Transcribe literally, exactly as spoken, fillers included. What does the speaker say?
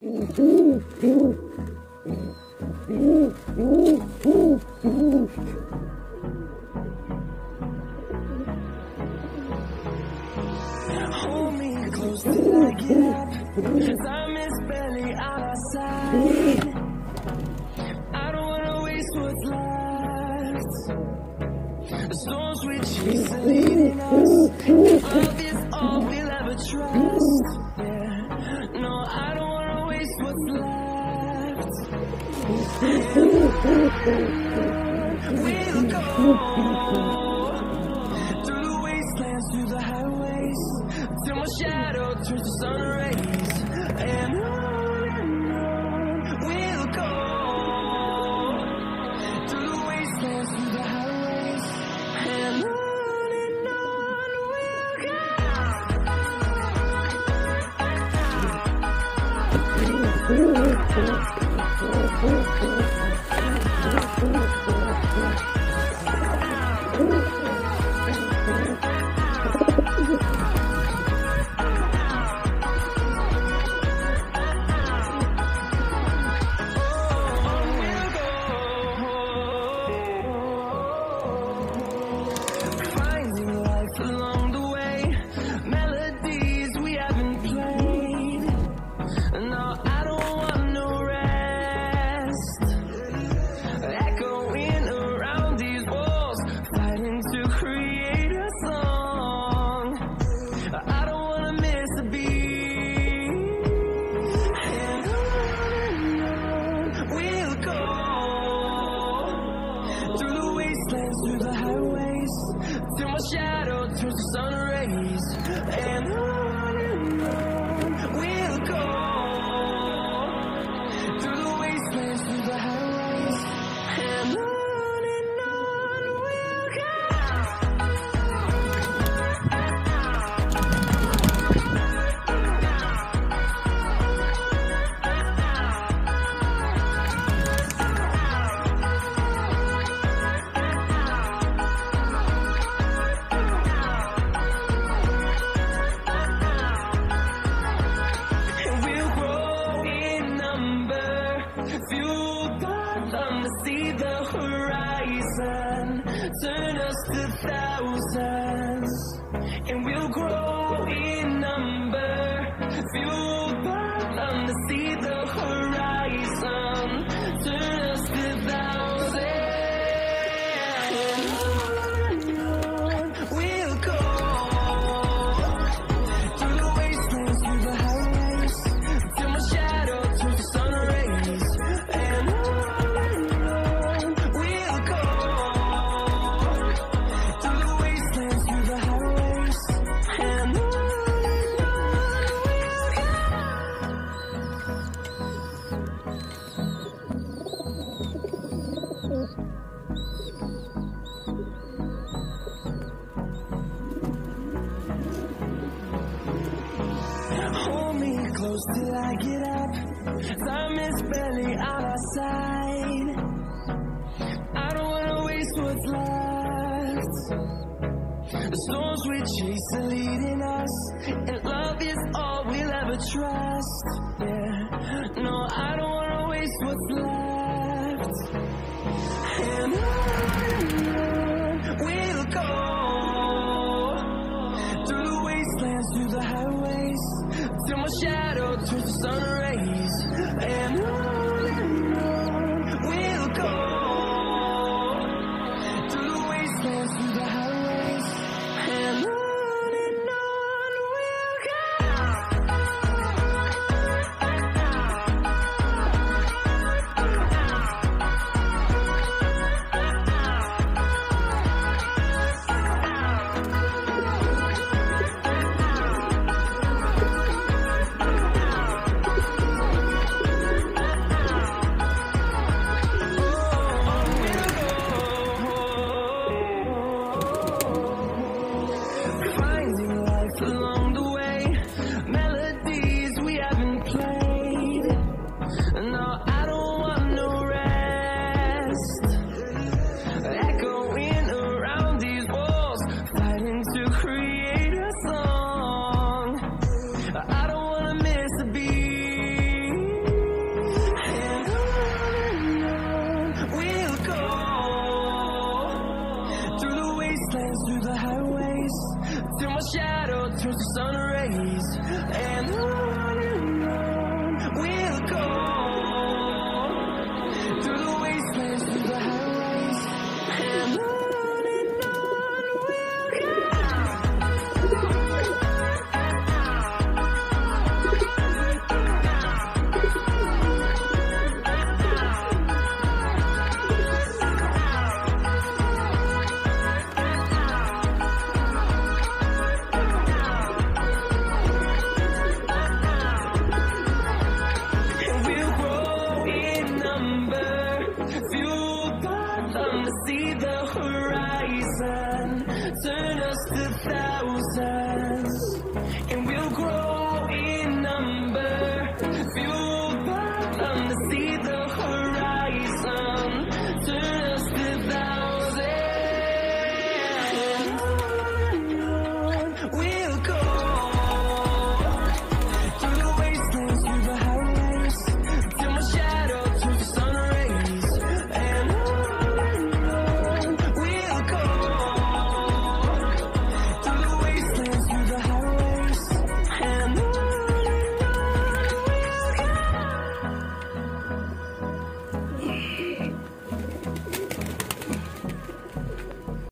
Hold me close till I get up, 'cause time is barely on our side. I don't wanna waste what's left. The storms we chase are leading us. Love is all we'll ever trust. Yeah, no, I don't wanna waste what's left. We'll go through the wastelands, through the highways, till my shadow turns to sun rays. And on and on we'll go through the wastelands, through the highways, and on and on we'll go. Through the highways, till my shadow turns to sun rays. And on and on we'll go through the wastelands, through the highways, and on and on we'll go. See the horizon, turn us to thousands, and we'll grow in number, fueled by them to see the horizon, turn us to thousands, and on we'll go through the wastelands, through the highways, till my shadow turns to sun rays. And on hold me close till I get up. Time is barely on our side. I don't wanna waste what's left. The storms we chase are leading us, and love is all we'll ever trust. Yeah, no, I don't wanna waste what's left.